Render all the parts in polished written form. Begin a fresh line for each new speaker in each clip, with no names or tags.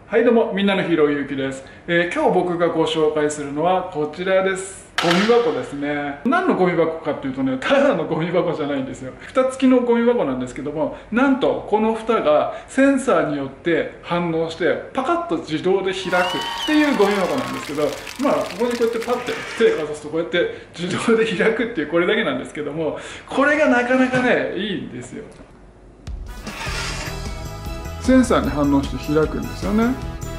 はいどうも、みんなのヒーローゆうきです。今日僕がご紹介するのはこちらです。ゴミ箱ですね。何のゴミ箱かっていうとね、ただのゴミ箱じゃないんですよ。蓋付きのゴミ箱なんですけども、なんとこの蓋がセンサーによって反応してパカッと自動で開くっていうゴミ箱なんですけど、まあここにこうやってパッて手かざすとこうやって自動で開くっていうこれだけなんですけども、これがなかなかね、いいんですよ。センサーに反応して開くんですよね。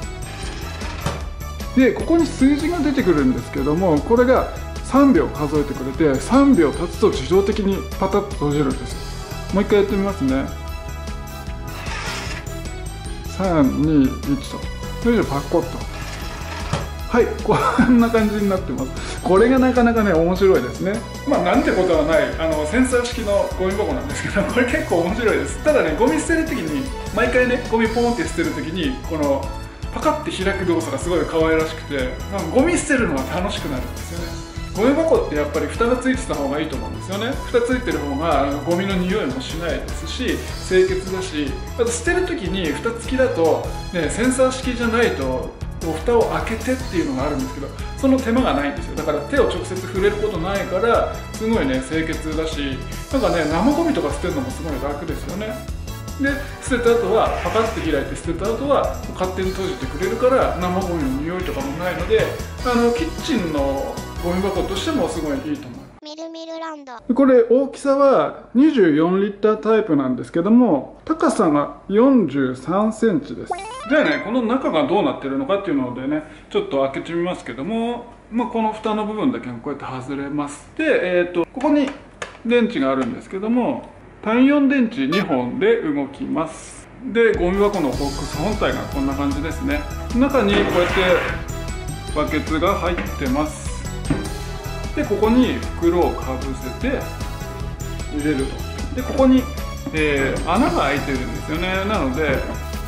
でここに数字が出てくるんですけども、これが3秒数えてくれて、3秒経つと自動的にパタッと閉じるんですよ。もう一回やってみますね。321とよいしょ、パコッと。はい、こんな感じになってます。これがなかなかね、面白いですね。まあなんてことはない、センサー式のゴミ箱なんですけど、これ結構面白いです。ただね、ゴミ捨てる時に毎回ね、ゴミポンって捨てる時にこのパカッて開く動作がすごい可愛らしくて、ゴミ捨てるのが楽しくなるんですよね。ゴミ箱ってやっぱり蓋がついてた方がいいと思うんですよね。蓋ついてる方がゴミの匂いもしないですし、清潔だし、あと捨てる時に蓋付きだと、ね、センサー式じゃないと蓋を開けてっていうのがあるんですけど、その手間がないんですよ。だから手を直接触れることないからすごいね、清潔だし、なんかね、生ゴミとか捨てるのもすごい楽ですよね。で捨てた後はパカッて開いて、捨てた後は勝手に閉じてくれるから、生ゴミの匂いとかもないので、キッチンのゴミ箱としてもすごいいいと思います。
みるみるランド。
これ大きさは24リッタータイプなんですけども、高さが43センチです。じゃあね、この中がどうなってるのかっていうのでね、ちょっと開けてみますけども、この蓋の部分だけがこうやって外れます。で、ここに電池があるんですけども、単4電池2本で動きます。でゴミ箱のボックス本体がこんな感じですね。中にこうやってバケツが入ってます。でここに袋をかぶせて入れると。でここに、穴が開いてるんですよね。なので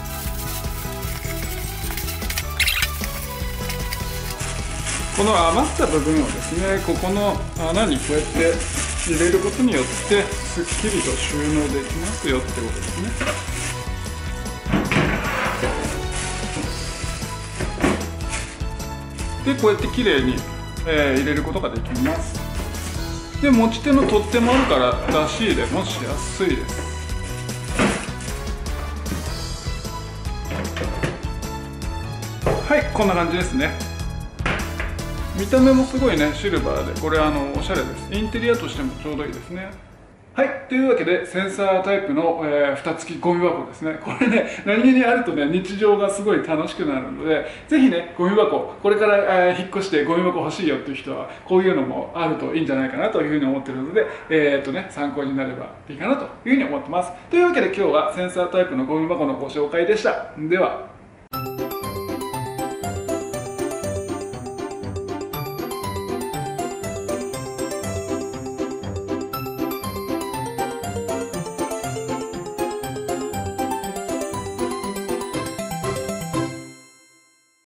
この余った部分をですね、ここの穴にこうやって入れることによってすっきりと収納できますよってことですね。でこうやってきれいに、入れることができます。で持ち手の取っ手もあるから出し入れもしやすいです。はい、こんな感じですね。見た目もすごいね、シルバーで、これおしゃれです。インテリアとしてもちょうどいいですね。はい、というわけでセンサータイプの、蓋付きゴミ箱ですね。これね、何気にあるとね、日常がすごい楽しくなるので、ぜひね、ゴミ箱これから、引っ越してゴミ箱欲しいよっていう人はこういうのもあるといいんじゃないかなというふうに思ってるので、参考になればいいかなというふうに思ってます。というわけで今日はセンサータイプのゴミ箱のご紹介でした。では。